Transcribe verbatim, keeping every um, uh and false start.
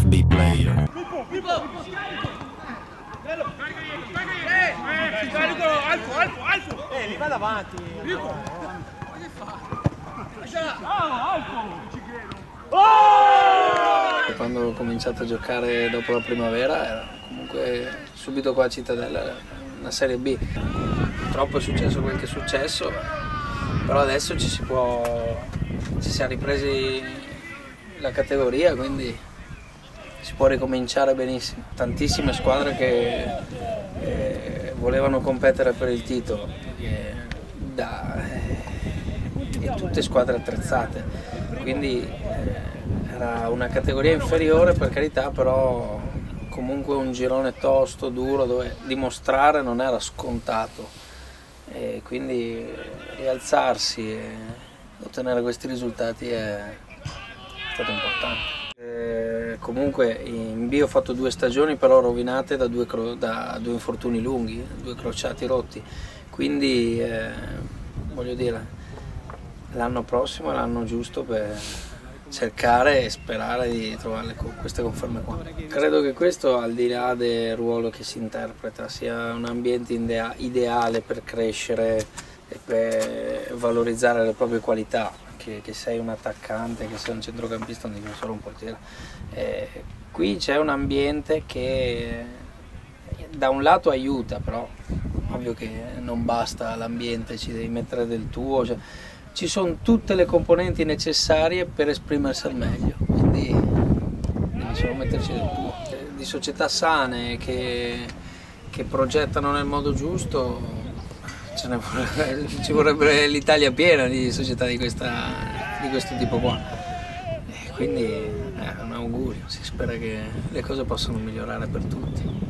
be player. Eh, li va davanti. Quando ho cominciato a giocare dopo la primavera era comunque subito qua a Cittadella, una Serie B. Purtroppo è successo quel che è successo, però adesso ci si può, ci si è ripresi la categoria, quindi si può ricominciare benissimo. Tantissime squadre che eh, volevano competere per il titolo, eh, da, eh, e tutte squadre attrezzate, quindi eh, era una categoria inferiore per carità, però comunque un girone tosto, duro, dove dimostrare non era scontato, e quindi rialzarsi e ottenere questi risultati è stato importante. Eh, comunque in B ho fatto due stagioni però rovinate da due, da due infortuni lunghi, due crociati rotti, quindi eh, voglio dire, l'anno prossimo è l'anno giusto per cercare e sperare di trovare queste conferme qua. Credo che questo, al di là del ruolo che si interpreta, sia un ambiente ideale per crescere e per valorizzare le proprie qualità, che, che sei un attaccante, che sei un centrocampista, un difensore, un portiere. Eh, qui c'è un ambiente che da un lato aiuta, però ovvio che non basta l'ambiente, ci devi mettere del tuo. Cioè, ci sono tutte le componenti necessarie per esprimersi al meglio, quindi devi solo metterci del tuo. Di società sane che, che progettano nel modo giusto, ce ne vorrebbe, ci vorrebbe l'Italia piena di società di, questa, di questo tipo qua. E quindi è un augurio, si spera che le cose possano migliorare per tutti.